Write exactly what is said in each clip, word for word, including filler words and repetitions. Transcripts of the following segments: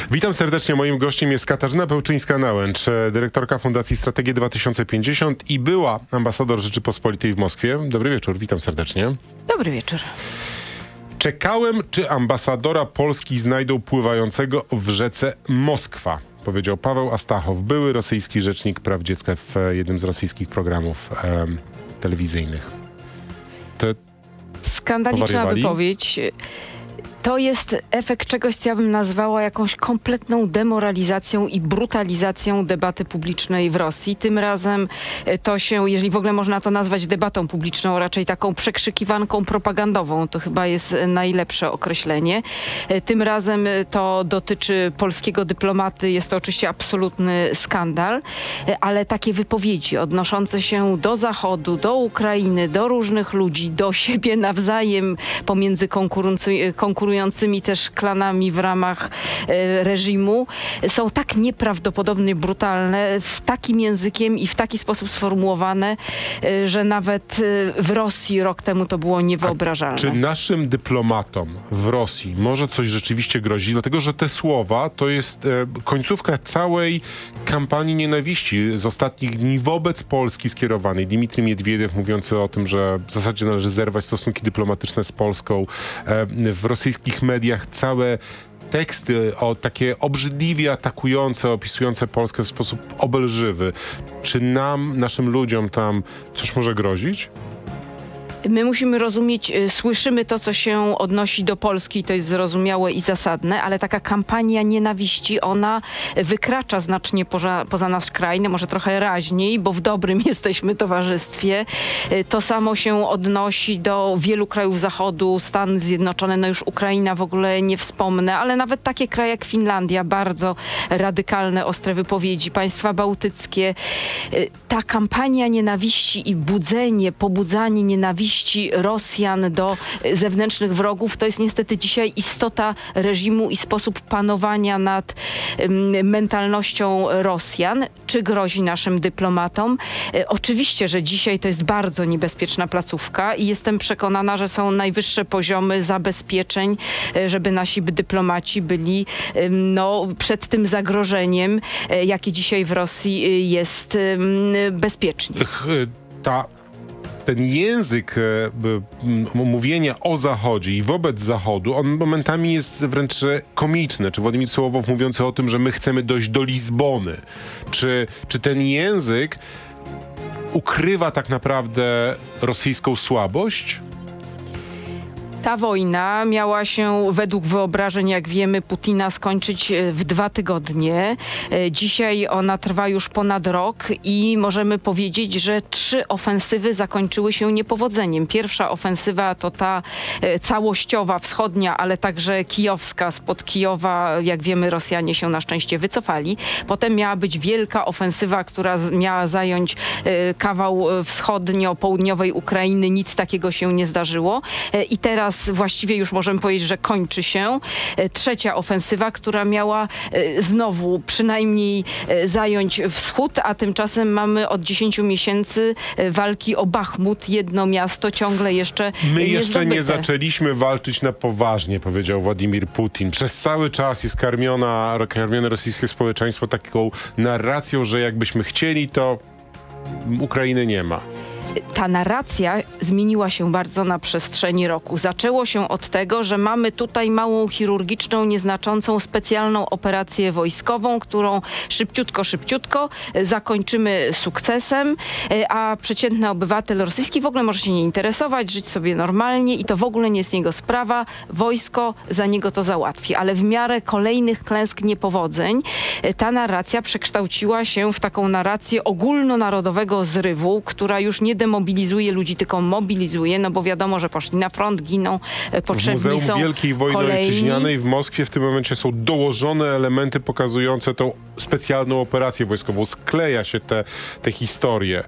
Witam serdecznie. Moim gościem jest Katarzyna Pełczyńska-Nałęcz, dyrektorka Fundacji Strategie dwa tysiące pięćdziesiąt i była ambasador Rzeczypospolitej w Moskwie. Dobry wieczór, witam serdecznie. Dobry wieczór. Czekałem, czy ambasadora Polski znajdą pływającego w rzece Moskwa, powiedział Paweł Astachow, były rosyjski rzecznik praw dziecka w jednym z rosyjskich programów e, telewizyjnych. To skandaliczna powariowali? wypowiedź. To jest efekt czegoś, co ja bym nazwała jakąś kompletną demoralizacją i brutalizacją debaty publicznej w Rosji. Tym razem to się, jeżeli w ogóle można to nazwać debatą publiczną, raczej taką przekrzykiwanką propagandową, to chyba jest najlepsze określenie. Tym razem to dotyczy polskiego dyplomaty. Jest to oczywiście absolutny skandal, ale takie wypowiedzi odnoszące się do Zachodu, do Ukrainy, do różnych ludzi, do siebie nawzajem pomiędzy konkurującymi też klanami w ramach e, reżimu, są tak nieprawdopodobnie brutalne, w takim językiem i w taki sposób sformułowane, e, że nawet e, w Rosji rok temu to było niewyobrażalne. A czy naszym dyplomatom w Rosji może coś rzeczywiście grozi? Dlatego, że te słowa to jest e, końcówka całej kampanii nienawiści z ostatnich dni wobec Polski skierowanej. Dmitrij Miedwiediew mówiący o tym, że w zasadzie należy zerwać stosunki dyplomatyczne z Polską. E, w rosyjskich mediach całe teksty o takie obrzydliwie atakujące, opisujące Polskę w sposób obelżywy. Czy nam, naszym ludziom tam coś może grozić? My musimy rozumieć, słyszymy to, co się odnosi do Polski, to jest zrozumiałe i zasadne, ale taka kampania nienawiści, ona wykracza znacznie poza, poza nasz kraj, no może trochę raźniej, bo w dobrym jesteśmy towarzystwie. To samo się odnosi do wielu krajów Zachodu, Stany Zjednoczone, no już Ukraina w ogóle nie wspomnę, ale nawet takie kraje jak Finlandia, bardzo radykalne, ostre wypowiedzi, państwa bałtyckie. Ta kampania nienawiści i budzenie, pobudzanie nienawiści Rosjan do zewnętrznych wrogów, to jest niestety dzisiaj istota reżimu i sposób panowania nad um, mentalnością Rosjan. Czy grozi naszym dyplomatom? E, oczywiście, że dzisiaj to jest bardzo niebezpieczna placówka i jestem przekonana, że są najwyższe poziomy zabezpieczeń, e, żeby nasi dyplomaci byli e, no, przed tym zagrożeniem, e, jakie dzisiaj w Rosji e, jest e, bezpieczni. Ta Ten język e, mówienia o Zachodzie i wobec Zachodu, on momentami jest wręcz komiczny. Czy Władimir Sołowow mówiący o tym, że my chcemy dojść do Lizbony. Czy, czy ten język ukrywa tak naprawdę rosyjską słabość? Ta wojna miała się według wyobrażeń, jak wiemy, Putina skończyć w dwa tygodnie. Dzisiaj ona trwa już ponad rok i możemy powiedzieć, że trzy ofensywy zakończyły się niepowodzeniem. Pierwsza ofensywa to ta całościowa, wschodnia, ale także kijowska. Spod Kijowa, jak wiemy, Rosjanie się na szczęście wycofali. Potem miała być wielka ofensywa, która miała zająć kawał wschodnio-południowej Ukrainy. Nic takiego się nie zdarzyło. I teraz właściwie już możemy powiedzieć, że kończy się trzecia ofensywa, która miała znowu przynajmniej zająć wschód, a tymczasem mamy od dziesięciu miesięcy walki o Bachmut, jedno miasto ciągle jeszcze My nie jeszcze zdobyte. nie zaczęliśmy walczyć na poważnie, powiedział Władimir Putin. Przez cały czas jest karmiona, karmione rosyjskie społeczeństwo taką narracją, że jakbyśmy chcieli, to Ukrainy nie ma. Ta narracja zmieniła się bardzo na przestrzeni roku. Zaczęło się od tego, że mamy tutaj małą chirurgiczną, nieznaczącą specjalną operację wojskową, którą szybciutko, szybciutko zakończymy sukcesem, a przeciętny obywatel rosyjski w ogóle może się nie interesować, żyć sobie normalnie i to w ogóle nie jest jego sprawa. Wojsko za niego to załatwi. Ale w miarę kolejnych klęsk, niepowodzeń ta narracja przekształciła się w taką narrację ogólnonarodowego zrywu, która już nie demobilizuje ludzi, tylko mobilizuje, no bo wiadomo, że poszli na front, giną, potrzebni są W Muzeum Wielkiej Wojny kolejni. Ojczyźnianej w Moskwie w tym momencie są dołożone elementy pokazujące tą specjalną operację wojskową. Skleja się te, te historie.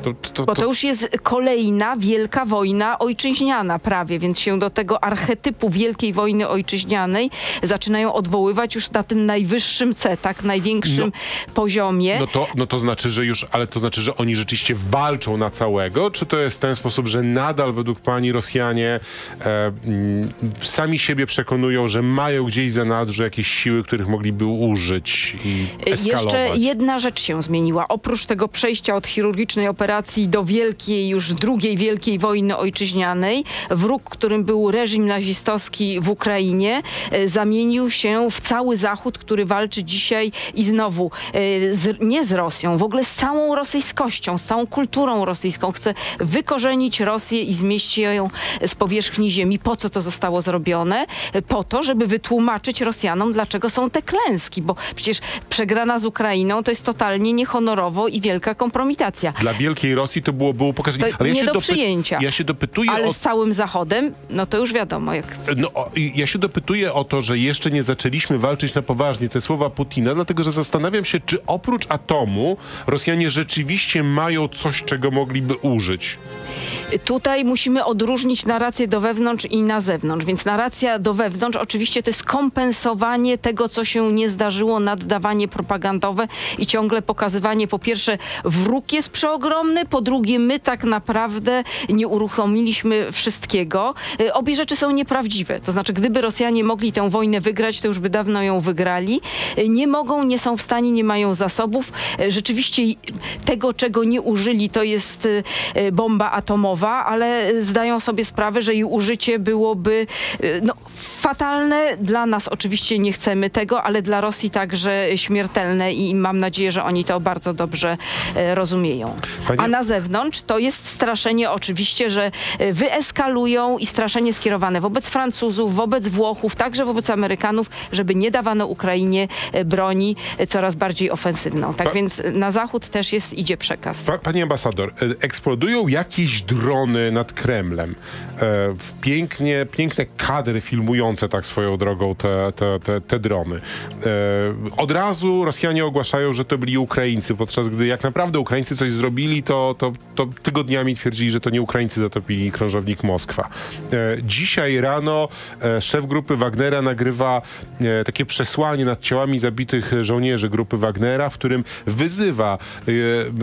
To, to, to, Bo to już jest kolejna wielka wojna ojczyźniana prawie, więc się do tego archetypu wielkiej wojny ojczyźnianej zaczynają odwoływać już na tym najwyższym C, tak, największym no, poziomie. No to, no to znaczy, że już, ale to znaczy, że oni rzeczywiście walczą na całego, czy to jest w ten sposób, że nadal według pani Rosjanie e, m, sami siebie przekonują, że mają gdzieś w zanadrzu jakieś siły, których mogliby użyć i eskalować? Jeszcze jedna rzecz się zmieniła. Oprócz tego przejścia od chirurgicznej operacji do wielkiej, już drugiej wielkiej wojny ojczyźnianej, wróg, którym był reżim nazistowski w Ukrainie, e, zamienił się w cały Zachód, który walczy dzisiaj i znowu e, z, nie z Rosją, w ogóle z całą rosyjskością, z całą kulturą rosyjską. Chce wykorzenić Rosję i zmieścić ją z powierzchni ziemi. Po co to zostało zrobione? Po to, żeby wytłumaczyć Rosjanom, dlaczego są te klęski, bo przecież przegrana z Ukrainą to jest totalnie niehonorowo i wielka kompromitacja. Dla wielkiej Rosji to było, było pokazanie. To Ale ja nie się do dopy- przyjęcia. Ja się dopytuję Ale o... z całym Zachodem, no to już wiadomo. Jak... No, o, i ja się dopytuję o to, że jeszcze nie zaczęliśmy walczyć na poważnie, te słowa Putina, dlatego że zastanawiam się, czy oprócz atomu Rosjanie rzeczywiście mają coś, czego mogliby użyć. Tutaj musimy odróżnić narrację do wewnątrz i na zewnątrz. Więc narracja do wewnątrz oczywiście to jest kompensowanie tego, co się nie zdarzyło, naddawanie propagandowe i ciągle pokazywanie, po pierwsze, wróg jest przeogromny, po drugie, my tak naprawdę nie uruchomiliśmy wszystkiego. Obie rzeczy są nieprawdziwe. To znaczy, gdyby Rosjanie mogli tę wojnę wygrać, to już by dawno ją wygrali. Nie mogą, nie są w stanie, nie mają zasobów. Rzeczywiście tego, czego nie użyli, to jest bomba atomowa, ale zdają sobie sprawę, że jej użycie byłoby no, fatalne. Dla nas oczywiście nie chcemy tego, ale dla Rosji także śmiertelne i mam nadzieję, że oni to bardzo dobrze e, rozumieją. Panie... A na zewnątrz to jest straszenie oczywiście, że wyeskalują i straszenie skierowane wobec Francuzów, wobec Włochów, także wobec Amerykanów, żeby nie dawano Ukrainie broni coraz bardziej ofensywną. Tak pa... więc na zachód też jest, idzie przekaz. Pa, Pani ambasador, eksplodują jakieś drony nad Kremlem. E, pięknie, piękne kadry filmujące tak swoją drogą te, te, te, te drony. E, od razu Rosjanie ogłaszają, że to byli Ukraińcy, podczas gdy jak naprawdę Ukraińcy coś zrobili, to, to, to tygodniami twierdzili, że to nie Ukraińcy zatopili krążownik Moskwa. E, dzisiaj rano e, szef grupy Wagnera nagrywa e, takie przesłanie nad ciałami zabitych żołnierzy grupy Wagnera, w którym wyzywa e,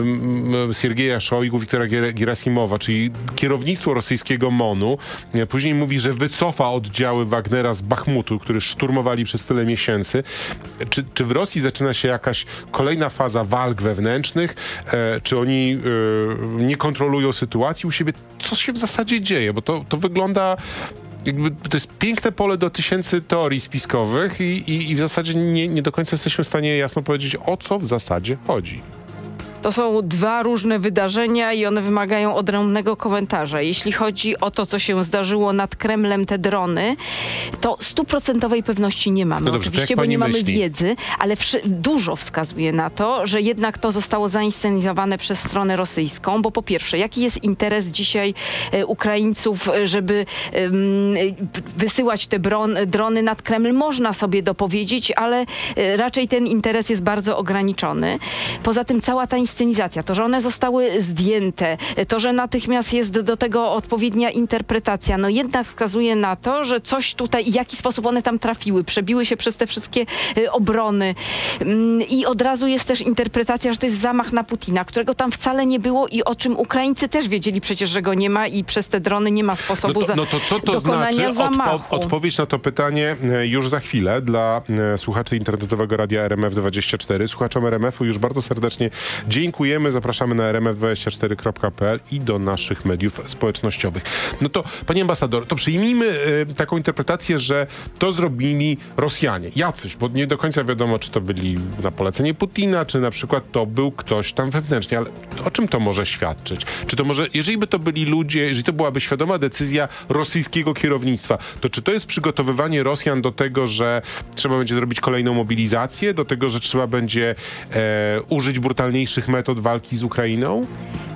m, m, Siergieja Szojgu, Wiktora Gerasimowa, czyli kierownictwo rosyjskiego MONu. E, później mówi, że wycofa oddziały Wagnera z Bachmutu, który szturmowali przez tyle miesięcy. Czy, czy w Rosji zaczyna się jakaś kolejna faza walk wewnętrznych? E, czy oni e, nie kontrolują sytuacji u siebie? Co się w zasadzie dzieje? Bo to, to wygląda... Jakby to jest piękne pole do tysięcy teorii spiskowych i, i, i w zasadzie nie, nie do końca jesteśmy w stanie jasno powiedzieć, o co w zasadzie chodzi. To są dwa różne wydarzenia i one wymagają odrębnego komentarza. Jeśli chodzi o to, co się zdarzyło nad Kremlem, te drony, to stuprocentowej pewności nie mamy. No dobrze, oczywiście, bo nie myśli? mamy wiedzy, ale wszy- dużo wskazuje na to, że jednak to zostało zainscenizowane przez stronę rosyjską, bo po pierwsze, jaki jest interes dzisiaj e, Ukraińców, żeby e, wysyłać te bron, drony nad Kreml? Można sobie dopowiedzieć, ale e, raczej ten interes jest bardzo ograniczony. Poza tym cała ta inscenizacja, to, że one zostały zdjęte, to, że natychmiast jest do tego odpowiednia interpretacja, no jednak wskazuje na to, że coś tutaj, w jaki sposób one tam trafiły, przebiły się przez te wszystkie y, obrony ym, i od razu jest też interpretacja, że to jest zamach na Putina, którego tam wcale nie było i o czym Ukraińcy też wiedzieli przecież, że go nie ma i przez te drony nie ma sposobu no to, no to co to dokonania znaczy? zamachu. Odpo- odpowiedź na to pytanie już za chwilę dla słuchaczy internetowego radia R M F dwadzieścia cztery. Słuchaczom R M F-u już bardzo serdecznie dziękujemy. Zapraszamy na r m f dwadzieścia cztery kropka p l i do naszych mediów społecznościowych. No to, pani ambasador, to przyjmijmy y, taką interpretację, że to zrobili Rosjanie. Jacyś, bo nie do końca wiadomo, czy to byli na polecenie Putina, czy na przykład to był ktoś tam wewnętrznie, ale o czym to może świadczyć? Czy to może, jeżeli by to byli ludzie, jeżeli to byłaby świadoma decyzja rosyjskiego kierownictwa, to czy to jest przygotowywanie Rosjan do tego, że trzeba będzie zrobić kolejną mobilizację, do tego, że trzeba będzie e, użyć brutalniejszych metod walki z Ukrainą?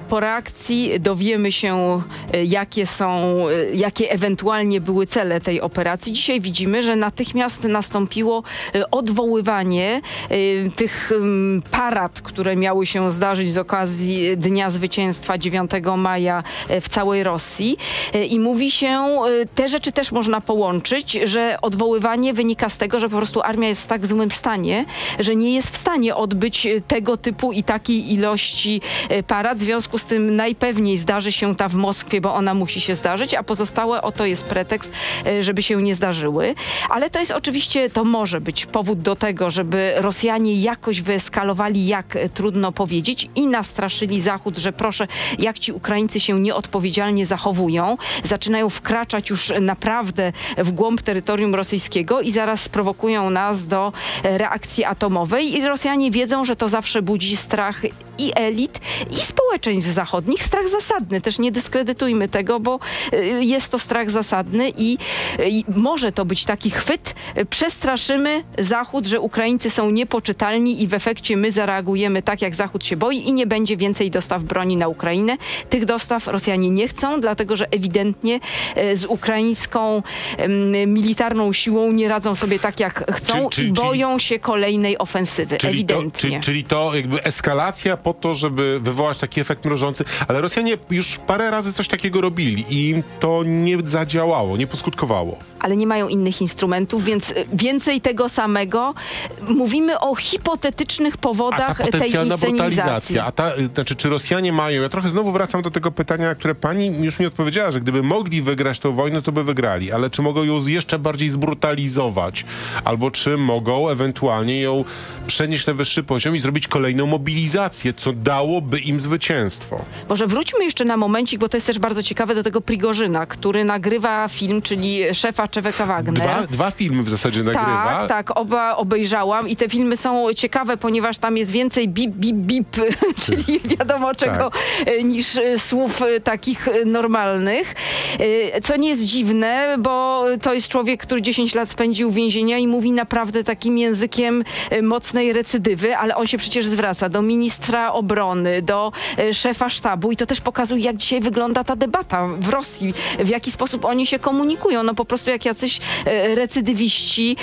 Po reakcji dowiemy się, jakie są, jakie ewentualnie były cele tej operacji. Dzisiaj widzimy, że natychmiast nastąpiło odwoływanie tych parad, które miały się zdarzyć z okazji Dnia Zwycięstwa dziewiątego maja w całej Rosji. I mówi się, te rzeczy też można połączyć, że odwoływanie wynika z tego, że po prostu armia jest w tak złym stanie, że nie jest w stanie odbyć tego typu i takiej ilości parad. W związku z tym najpewniej zdarzy się ta w Moskwie, bo ona musi się zdarzyć, a pozostałe oto jest pretekst, żeby się nie zdarzyły. Ale to jest oczywiście, to może być powód do tego, żeby Rosjanie jakoś wyeskalowali, jak trudno powiedzieć, i nastraszyli Zachód, że proszę, jak ci Ukraińcy się nieodpowiedzialnie zachowują, zaczynają wkraczać już naprawdę w głąb terytorium rosyjskiego i zaraz sprowokują nas do reakcji atomowej. I Rosjanie wiedzą, że to zawsze budzi strach i elit, i społeczeństw zachodnich. Strach zasadny. Też nie dyskredytujmy tego, bo jest to strach zasadny i, i może to być taki chwyt. Przestraszymy Zachód, że Ukraińcy są niepoczytalni i w efekcie my zareagujemy tak, jak Zachód się boi i nie będzie więcej dostaw broni na Ukrainę. Tych dostaw Rosjanie nie chcą, dlatego że ewidentnie z ukraińską militarną siłą nie radzą sobie tak, jak chcą, Czy, czy, i boją czyli, się kolejnej ofensywy. czyli ewidentnie. To, czyli, czyli to jakby eskalacja po to, żeby wywołać taki efekt mrożący. Ale Rosjanie już parę razy coś takiego robili i im to nie zadziałało, nie poskutkowało. Ale nie mają innych instrumentów, więc więcej tego samego. Mówimy o hipotetycznych powodach a ta tej potencjalna inscenizacji. brutalizacja, a ta, znaczy, czy Rosjanie mają, ja trochę znowu wracam do tego pytania, na które pani już mi odpowiedziała, że gdyby mogli wygrać tę wojnę, to by wygrali, ale czy mogą ją jeszcze bardziej zbrutalizować, albo czy mogą ewentualnie ją przenieść na wyższy poziom i zrobić kolejną mobilizację, co dałoby im zwycięstwo. Może wróćmy jeszcze na momencik, bo to jest też bardzo ciekawe, do tego Prigorzyna, który nagrywa film, czyli szefa Czeweka Wagner. Dwa, dwa filmy w zasadzie nagrywa. Tak, tak, oba obejrzałam i te filmy są ciekawe, ponieważ tam jest więcej bip, bip, bip, czyli wiadomo czego, tak, niż słów takich normalnych. Co nie jest dziwne, bo to jest człowiek, który dziesięć lat spędził w więzieniu i mówi naprawdę takim językiem mocnej recydywy, ale on się przecież zwraca do ministra obrony, do szefa sztabu i to też pokazuje, jak dzisiaj wygląda ta debata w Rosji, w jaki sposób oni się komunikują. No po prostu jak jacyś recydywiści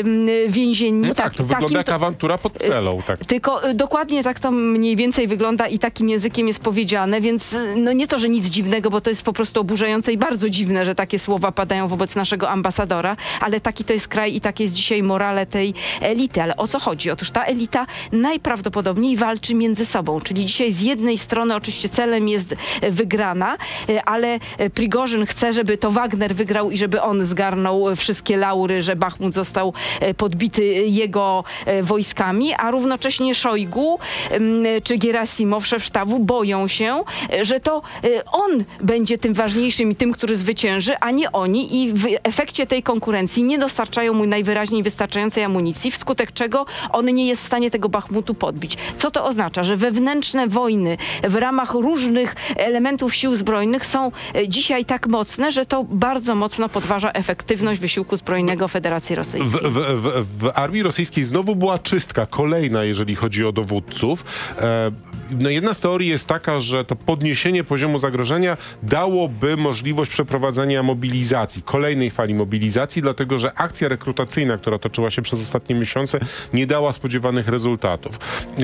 więzienni. No tak, to wygląda jak to, awantura pod celą. Tak. Tylko dokładnie tak to mniej więcej wygląda i takim językiem jest powiedziane, więc no nie to, że nic dziwnego, bo to jest po prostu oburzające i bardzo dziwne, że takie słowa padają wobec naszego ambasadora, ale taki to jest kraj i takie jest dzisiaj morale tej elity. Ale o co chodzi? Otóż ta elita najprawdopodobniej walczy między sobą, czyli dzisiaj z jednej strony oczywiście celem jest wygrana, ale Prigorzyn chce, żeby to Wagner wygrał i żeby on zgarnął wszystkie laury, że Bachmut został podbity jego wojskami, a równocześnie Szojgu czy Gerasimow, szef sztabu, boją się, że to on będzie tym ważniejszym i tym, który zwycięży, a nie oni, i w efekcie tej konkurencji nie dostarczają mu najwyraźniej wystarczającej amunicji, wskutek czego on nie jest w stanie tego Bachmutu podbić. Co to oznacza? Że wewnętrzne wojny w ramach różnych elementów sił zbrojnych są dzisiaj tak mocne, że to bardzo mocno podważa efektywność wysiłku zbrojnego Federacji Rosyjskiej. W, w, w, w armii rosyjskiej znowu była czystka, kolejna, jeżeli chodzi o dowódców. E, no jedna z teorii jest taka, że to podniesienie poziomu zagrożenia dałoby możliwość przeprowadzenia mobilizacji, kolejnej fali mobilizacji, dlatego że akcja rekrutacyjna, która toczyła się przez ostatnie miesiące, nie dała spodziewanych rezultatów.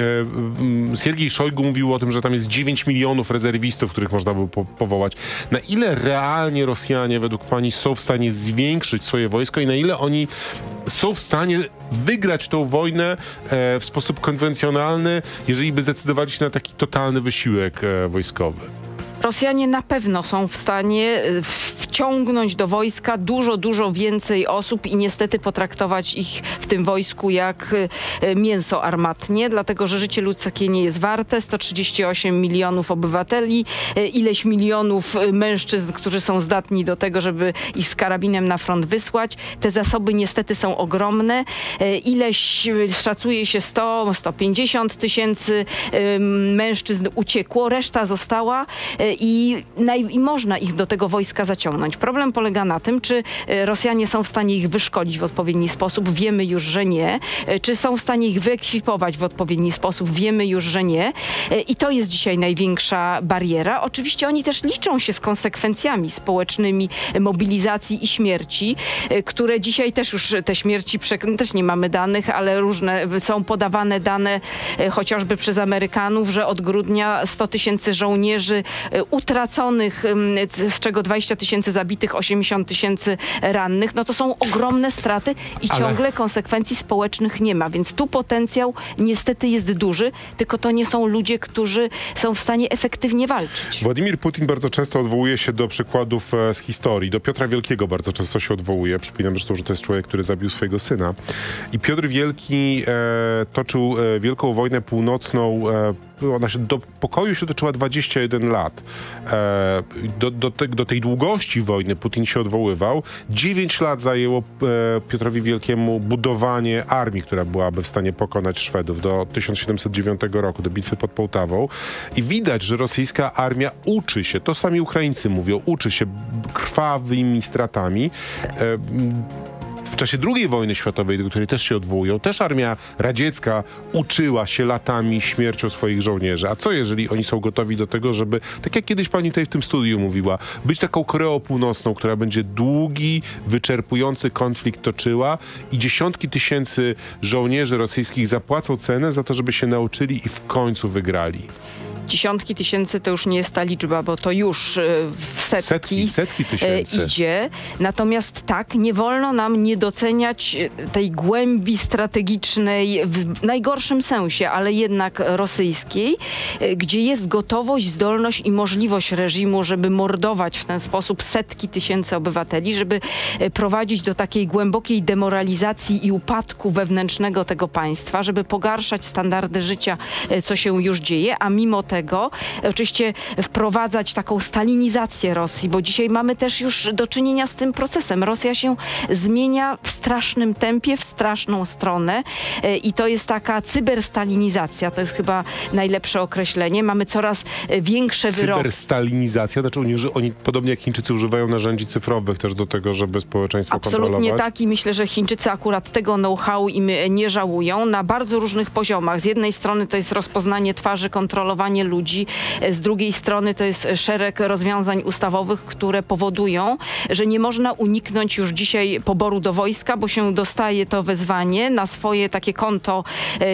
E, Siergiej Szojgu mówił o tym, że tam jest dziewięć milionów rezerwistów, których można by po powołać. Na ile realnie Rosjanie według pani są w stanie zwiększyć swoje wojsko i na ile oni są w stanie wygrać tą wojnę e, w sposób konwencjonalny, jeżeli by zdecydowali się na taki totalny wysiłek e, wojskowy? Rosjanie na pewno są w stanie wciągnąć do wojska dużo, dużo więcej osób i niestety potraktować ich w tym wojsku jak mięso armatnie, dlatego że życie ludzkie nie jest warte. sto trzydzieści osiem milionów obywateli, ileś milionów mężczyzn, którzy są zdatni do tego, żeby ich z karabinem na front wysłać. Te zasoby niestety są ogromne. Ileś, szacuje się sto, sto pięćdziesiąt tysięcy mężczyzn uciekło, reszta została i, naj, i można ich do tego wojska zaciągnąć. Problem polega na tym, czy Rosjanie są w stanie ich wyszkolić w odpowiedni sposób. Wiemy już, że nie. Czy są w stanie ich wyekwipować w odpowiedni sposób. Wiemy już, że nie. I to jest dzisiaj największa bariera. Oczywiście oni też liczą się z konsekwencjami społecznymi mobilizacji i śmierci, które dzisiaj też już te śmierci, też nie mamy danych, ale różne są podawane dane chociażby przez Amerykanów, że od grudnia sto tysięcy żołnierzy utraconych, z czego dwadzieścia tysięcy zabitych, osiemdziesiąt tysięcy rannych. No to są ogromne straty i ale... ciągle konsekwencji społecznych nie ma. Więc tu potencjał niestety jest duży, tylko to nie są ludzie, którzy są w stanie efektywnie walczyć. Władimir Putin bardzo często odwołuje się do przykładów z historii. Do Piotra Wielkiego bardzo często się odwołuje. Przypominam zresztą, że to jest człowiek, który zabił swojego syna. I Piotr Wielki e, toczył e, Wielką Wojnę Północną. E, ona się do pokoju się toczyła dwadzieścia jeden lat. E, do, do, te, do tej długości wojny Putin się odwoływał. dziewięć lat zajęło e, Piotrowi Wielkiemu budowanie armii, która byłaby w stanie pokonać Szwedów do tysiąc siedemset dziewiątego roku, do bitwy pod Połtawą. I widać, że rosyjska armia uczy się, to sami Ukraińcy mówią, uczy się krwawymi stratami. E, W czasie drugiej wojny światowej, do której też się odwołują, też armia radziecka uczyła się latami śmiercią swoich żołnierzy. A co jeżeli oni są gotowi do tego, żeby, tak jak kiedyś pani tutaj w tym studiu mówiła, być taką Koreą Północną, która będzie długi, wyczerpujący konflikt toczyła i dziesiątki tysięcy żołnierzy rosyjskich zapłacą cenę za to, żeby się nauczyli i w końcu wygrali. Dziesiątki tysięcy to już nie jest ta liczba, bo to już w setki, setki, setki tysięcy idzie. Natomiast tak, nie wolno nam nie doceniać tej głębi strategicznej, w najgorszym sensie, ale jednak rosyjskiej, gdzie jest gotowość, zdolność i możliwość reżimu, żeby mordować w ten sposób setki tysięcy obywateli, żeby prowadzić do takiej głębokiej demoralizacji i upadku wewnętrznego tego państwa, żeby pogarszać standardy życia, co się już dzieje, a mimo tego tego, oczywiście wprowadzać taką stalinizację Rosji, bo dzisiaj mamy też już do czynienia z tym procesem. Rosja się zmienia w strasznym tempie, w straszną stronę i to jest taka cyberstalinizacja, to jest chyba najlepsze określenie. Mamy coraz większe wyroki. Cyberstalinizacja, znaczy oni, oni podobnie jak Chińczycy używają narzędzi cyfrowych też do tego, żeby społeczeństwo Absolutnie kontrolować? Tak i myślę, że Chińczycy akurat tego know-how im nie żałują na bardzo różnych poziomach. Z jednej strony to jest rozpoznanie twarzy, kontrolowanie ludzi. Z drugiej strony to jest szereg rozwiązań ustawowych, które powodują, że nie można uniknąć już dzisiaj poboru do wojska, bo się dostaje to wezwanie na swoje takie konto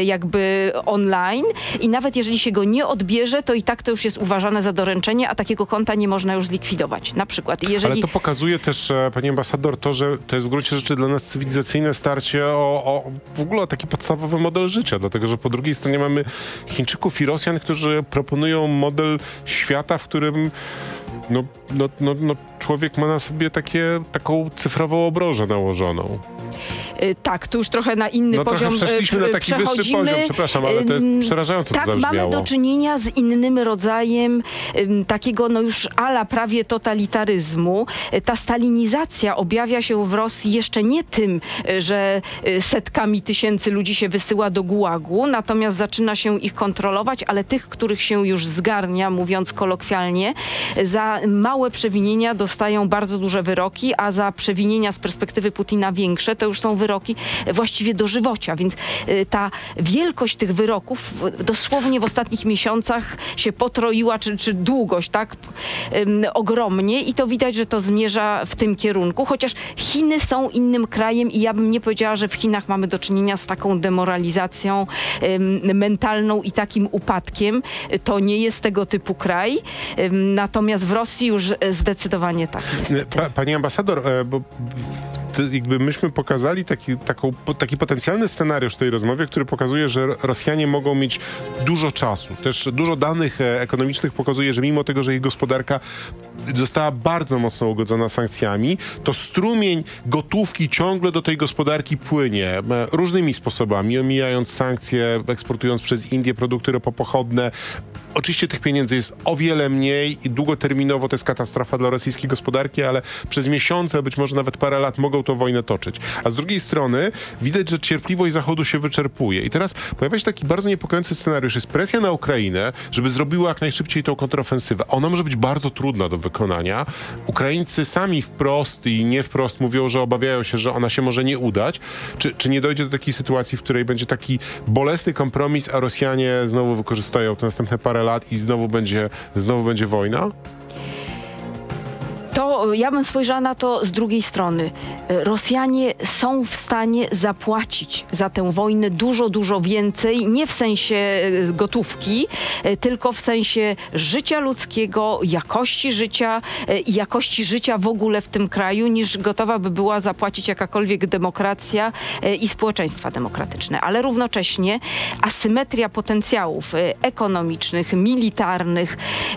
jakby online i nawet jeżeli się go nie odbierze, to i tak to już jest uważane za doręczenie, a takiego konta nie można już zlikwidować. Na przykład. Jeżeli... Ale to pokazuje też, pani ambasador, to, że to jest w gruncie rzeczy dla nas cywilizacyjne starcie o, o w ogóle o taki podstawowy model życia, dlatego że po drugiej stronie mamy Chińczyków i Rosjan, którzy proponują model świata, w którym no, no, no, no, człowiek ma na sobie takie, taką cyfrową obrożę nałożoną. Tak, tu już trochę na inny no, poziom przeszliśmy na taki wyższy poziom, przepraszam, ale to jest przerażająco tak, to zabrzmiało. mamy do czynienia z innym rodzajem um, takiego no już ala prawie totalitaryzmu. Ta stalinizacja objawia się w Rosji jeszcze nie tym, że setkami tysięcy ludzi się wysyła do gułagu, natomiast zaczyna się ich kontrolować, ale tych, których się już zgarnia, mówiąc kolokwialnie, za małe przewinienia dostają bardzo duże wyroki, a za przewinienia z perspektywy Putina większe, to już są wyroki właściwie dożywocia, więc ta wielkość tych wyroków dosłownie w ostatnich miesiącach się potroiła, czy, czy długość, tak, um, ogromnie i to widać, że to zmierza w tym kierunku, chociaż Chiny są innym krajem i ja bym nie powiedziała, że w Chinach mamy do czynienia z taką demoralizacją um, mentalną i takim upadkiem. To nie jest tego typu kraj, um, natomiast w Rosji już zdecydowanie tak niestety. Pa, pani ambasador, bo jakby myśmy pokazali taki, taką, taki potencjalny scenariusz w tej rozmowie, który pokazuje, że Rosjanie mogą mieć dużo czasu. Też dużo danych ekonomicznych pokazuje, że mimo tego, że ich gospodarka została bardzo mocno ugodzona sankcjami, to strumień gotówki ciągle do tej gospodarki płynie różnymi sposobami, omijając sankcje, eksportując przez Indię produkty ropopochodne, Oczywiście tych pieniędzy jest o wiele mniej i długoterminowo to jest katastrofa dla rosyjskiej gospodarki, ale przez miesiące, być może nawet parę lat mogą tą wojnę toczyć. A z drugiej strony widać, że cierpliwość Zachodu się wyczerpuje. I teraz pojawia się taki bardzo niepokojący scenariusz. Jest presja na Ukrainę, żeby zrobiła jak najszybciej tą kontrofensywę. Ona może być bardzo trudna do wykonania. Ukraińcy sami wprost i nie wprost mówią, że obawiają się, że ona się może nie udać. Czy, czy nie dojdzie do takiej sytuacji, w której będzie taki bolesny kompromis, a Rosjanie znowu wykorzystają te następne parę lat i znowu będzie, znowu będzie wojna? To ja bym spojrzała na to z drugiej strony. Rosjanie są w stanie zapłacić za tę wojnę dużo, dużo więcej, nie w sensie gotówki, tylko w sensie życia ludzkiego, jakości życia i jakości życia w ogóle w tym kraju, niż gotowa by była zapłacić jakakolwiek demokracja i społeczeństwa demokratyczne. Ale równocześnie asymetria potencjałów ekonomicznych, militarnych,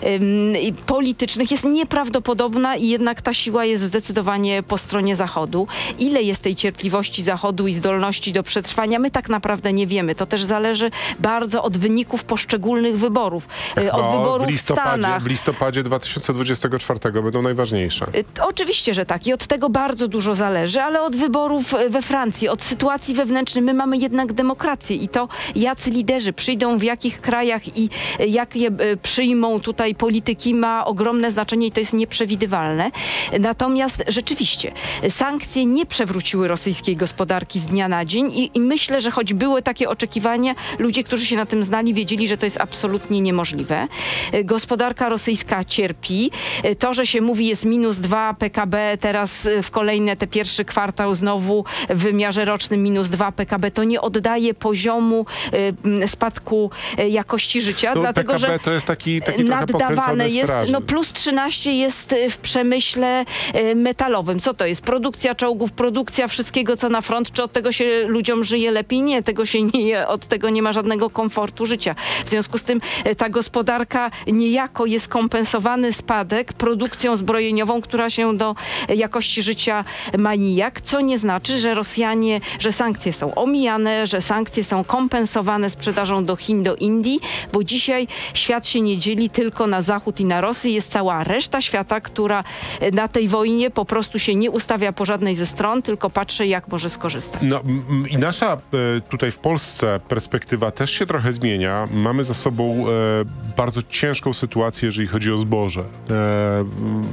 politycznych jest nieprawdopodobna i jednak ta siła jest zdecydowanie po stronie Zachodu. Ile jest tej cierpliwości Zachodu i zdolności do przetrwania, my tak naprawdę nie wiemy. To też zależy bardzo od wyników poszczególnych wyborów. Od no, wyborów w listopadzie, w Stanach. W listopadzie dwa tysiące dwudziestego czwartego będą najważniejsze. Oczywiście, że tak. I od tego bardzo dużo zależy, ale od wyborów we Francji, od sytuacji wewnętrznej. My mamy jednak demokrację i to jacy liderzy przyjdą, w jakich krajach i jakie przyjmą tutaj polityki, ma ogromne znaczenie i to jest nieprzewidywalne. Natomiast rzeczywiście sankcje nie przewróciły rosyjskiej gospodarki z dnia na dzień i, i myślę, że choć były takie oczekiwania, ludzie, którzy się na tym znali, wiedzieli, że to jest absolutnie niemożliwe. Gospodarka rosyjska cierpi. To, że się mówi jest minus dwa P K B, teraz w kolejne te pierwszy kwartał znowu w wymiarze rocznym minus dwa P K B, to nie oddaje poziomu spadku jakości życia, No, dlatego P K B że to jest taki, taki naddawane jest, strażnik. no plus trzynaście jest w przemyśle metalowym. Co to jest? Produkcja czołgów, produkcja wszystkiego, co na front. Czy od tego się ludziom żyje lepiej? Nie, tego się nie, od tego nie ma żadnego komfortu życia. W związku z tym ta gospodarka niejako jest kompensowany spadek produkcją zbrojeniową, która się do jakości życia ma nijak, co nie znaczy, że Rosjanie, że sankcje są omijane, że sankcje są kompensowane sprzedażą do Chin, do Indii, bo dzisiaj świat się nie dzieli tylko na Zachód i na Rosję. Jest cała reszta świata, która na tej wojnie po prostu się nie ustawia po żadnej ze stron, tylko patrzy, jak może skorzystać. No i nasza e, tutaj w Polsce perspektywa też się trochę zmienia. Mamy za sobą e, bardzo ciężką sytuację, jeżeli chodzi o zboże. E,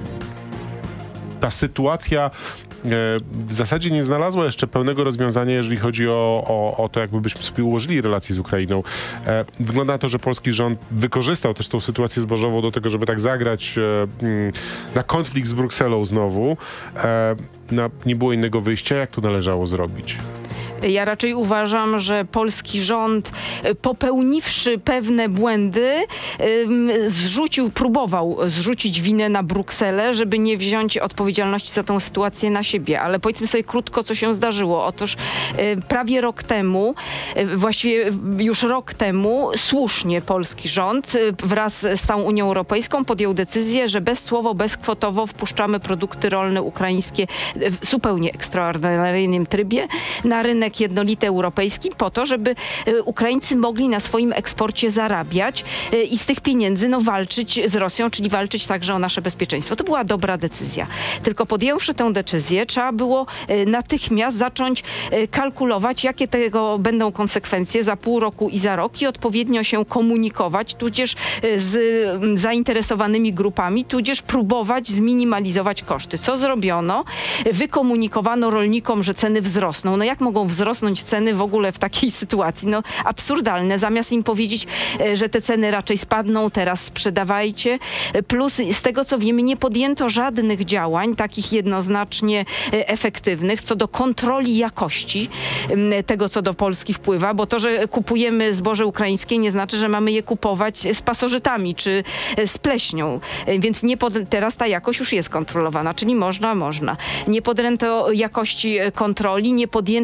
ta sytuacja w zasadzie nie znalazła jeszcze pełnego rozwiązania, jeżeli chodzi o, o, o to, jakby byśmy sobie ułożyli relacje z Ukrainą. E, wygląda na to, że polski rząd wykorzystał też tą sytuację zbożową do tego, żeby tak zagrać e, na konflikt z Brukselą znowu. E, no, nie było innego wyjścia. Jak to należało zrobić? Ja raczej uważam, że polski rząd, popełniwszy pewne błędy, zrzucił, próbował zrzucić winę na Brukselę, żeby nie wziąć odpowiedzialności za tą sytuację na siebie. Ale powiedzmy sobie krótko, co się zdarzyło. Otóż prawie rok temu, właściwie już rok temu, słusznie polski rząd wraz z całą Unią Europejską podjął decyzję, że bezcłowo, bezkwotowo wpuszczamy produkty rolne ukraińskie w zupełnie ekstraordynaryjnym trybie na rynek jednolity europejski po to, żeby Ukraińcy mogli na swoim eksporcie zarabiać i z tych pieniędzy no, walczyć z Rosją, czyli walczyć także o nasze bezpieczeństwo. To była dobra decyzja. Tylko podjąwszy tę decyzję, trzeba było natychmiast zacząć kalkulować, jakie tego będą konsekwencje za pół roku i za rok i odpowiednio się komunikować, tudzież z zainteresowanymi grupami, tudzież próbować zminimalizować koszty. Co zrobiono? Wykomunikowano rolnikom, że ceny wzrosną. No jak mogą wzrosnąć ceny w ogóle w takiej sytuacji? No absurdalne. Zamiast im powiedzieć, że te ceny raczej spadną, teraz sprzedawajcie. Plus z tego, co wiemy, nie podjęto żadnych działań takich jednoznacznie efektywnych co do kontroli jakości tego, co do Polski wpływa, bo to, że kupujemy zboże ukraińskie, nie znaczy, że mamy je kupować z pasożytami czy z pleśnią. Więc nie pod... teraz ta jakość już jest kontrolowana, czyli można, można. Nie podjęto jakości kontroli, nie podjęto działań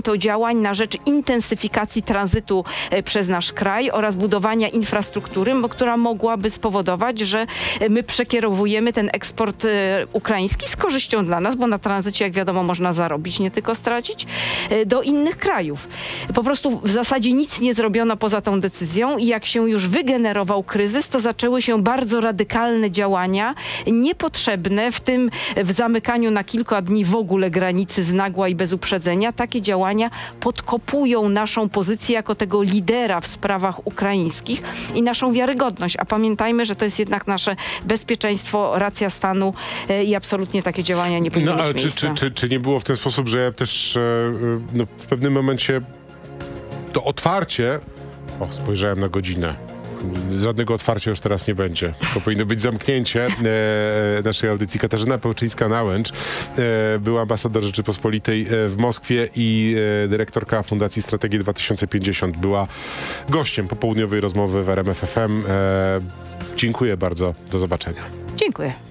działań na rzecz intensyfikacji tranzytu e, przez nasz kraj oraz budowania infrastruktury, bo, która mogłaby spowodować, że my przekierowujemy ten eksport e, ukraiński z korzyścią dla nas, bo na tranzycie, jak wiadomo, można zarobić, nie tylko stracić, e, do innych krajów. Po prostu w zasadzie nic nie zrobiono poza tą decyzją i jak się już wygenerował kryzys, to zaczęły się bardzo radykalne działania, niepotrzebne, w tym w zamykaniu na kilka dni w ogóle granicy z nagła i bez uprzedzenia. Takie działania podkopują naszą pozycję jako tego lidera w sprawach ukraińskich i naszą wiarygodność. A pamiętajmy, że to jest jednak nasze bezpieczeństwo, racja stanu e, i absolutnie takie działania nie powinny No, ale mieć czy, miejsca. czy, czy, czy nie było w ten sposób, że ja też e, no, w pewnym momencie to otwarcie... O, spojrzałem na godzinę. Żadnego otwarcia już teraz nie będzie. To powinno być zamknięcie e, naszej audycji. Katarzyna Pełczyńska-Nałęcz e, była ambasador Rzeczypospolitej e, w Moskwie i e, dyrektorka Fundacji Strategii dwa tysiące pięćdziesiąt. Była gościem popołudniowej rozmowy w R M F F M. E, dziękuję bardzo. Do zobaczenia. Dziękuję.